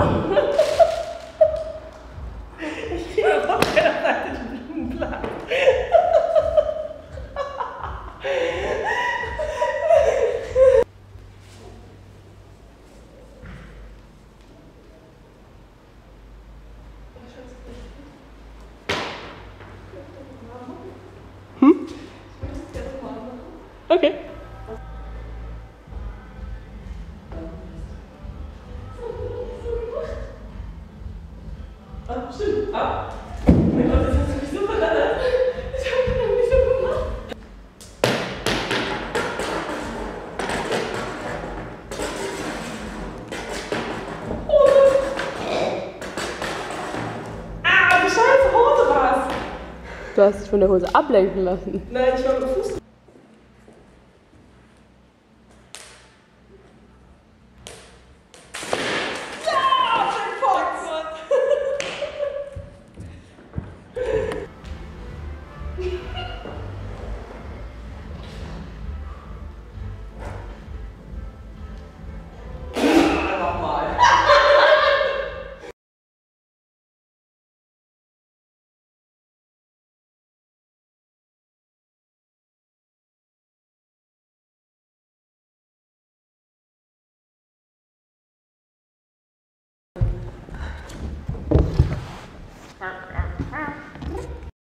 Ich kriege auf keiner Seite den Blumenblatt. Okay. Ah, stimmt. Ah. Mein Gott, das hast du mich so verdattert. Ich hab das noch nicht so gemacht. Oh. Ah, die scheiße Hose war's. Du hast dich von der Hose ablenken lassen. Nein, ich war mit dem Fuß. Ja.